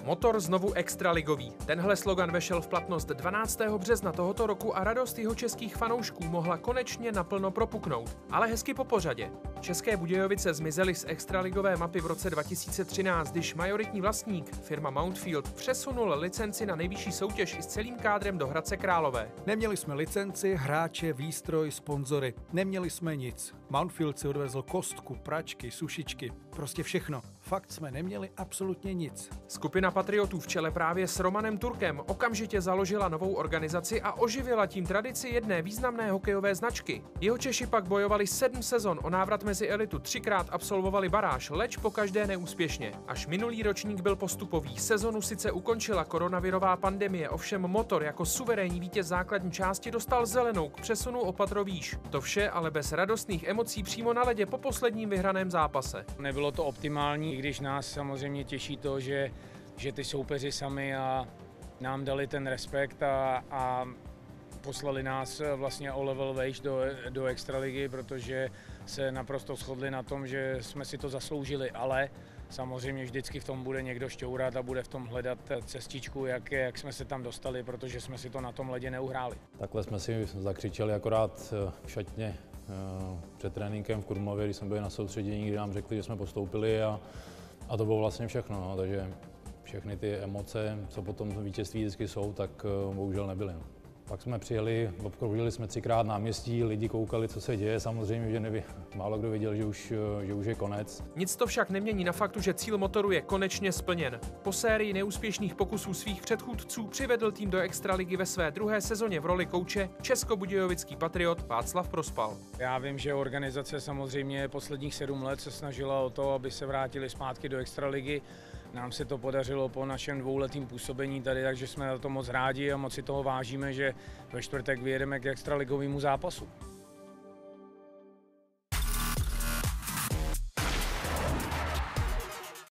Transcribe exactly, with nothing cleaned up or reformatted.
Motor znovu extraligový. Tenhle slogan vešel v platnost dvanáctého března tohoto roku a radost jeho českých fanoušků mohla konečně naplno propuknout. Ale hezky po pořadě. České Budějovice zmizely z extraligové mapy v roce dva tisíce třináct, když majoritní vlastník, firma Mountfield, přesunul licenci na nejvyšší soutěž i s celým kádrem do Hradce Králové. Neměli jsme licenci, hráče, výstroj, sponzory. Neměli jsme nic. Mountfield si odvezl kostku, pračky, sušičky. Prostě všechno. Fakt jsme neměli absolutně nic. Skupina patriotů v čele právě s Romanem Turkem okamžitě založila novou organizaci a oživila tím tradici jedné významné hokejové značky. Jeho Češi pak bojovali sedm sezon o návrat mezi elitu, třikrát absolvovali baráž, leč pokaždé neúspěšně. Až minulý ročník byl postupový. Sezonu sice ukončila koronavirová pandemie, ovšem Motor jako suverénní vítěz základní části dostal zelenou k přesunu o patro výš. To vše ale bez radostných emocí přímo na ledě po posledním vyhraném zápase. Nebylo to optimální, i když nás samozřejmě těší to, že, že ty soupeři sami a nám dali ten respekt a, a poslali nás vlastně o level vejš do, do extraligy, protože se naprosto shodli na tom, že jsme si to zasloužili, ale samozřejmě vždycky v tom bude někdo šťourat a bude v tom hledat cestičku, jak, jak jsme se tam dostali, protože jsme si to na tom ledě neuhráli. Takhle jsme si zakřičeli akorát v šatně před tréninkem v Krumlově, když jsme byli na soustředění, kdy nám řekli, že jsme postoupili a, a to bylo vlastně všechno. No. Takže všechny ty emoce, co potom vítězství vždycky jsou, tak bohužel nebyly. No. Pak jsme přijeli, obkroužili jsme třikrát náměstí, lidi koukali, co se děje, samozřejmě, že neví, málo kdo věděl, že už, že už je konec. Nic to však nemění na faktu, že cíl Motoru je konečně splněn. Po sérii neúspěšných pokusů svých předchůdců přivedl tým do extraligy ve své druhé sezóně v roli kouče českobudějovický patriot Václav Prospal. Já vím, že organizace samozřejmě posledních sedm let se snažila o to, aby se vrátili zpátky do extraligy. Nám se to podařilo po našem dvouletým působení tady, takže jsme na to moc rádi a moc si toho vážíme, že ve čtvrtek vyjedeme k extraligovému zápasu.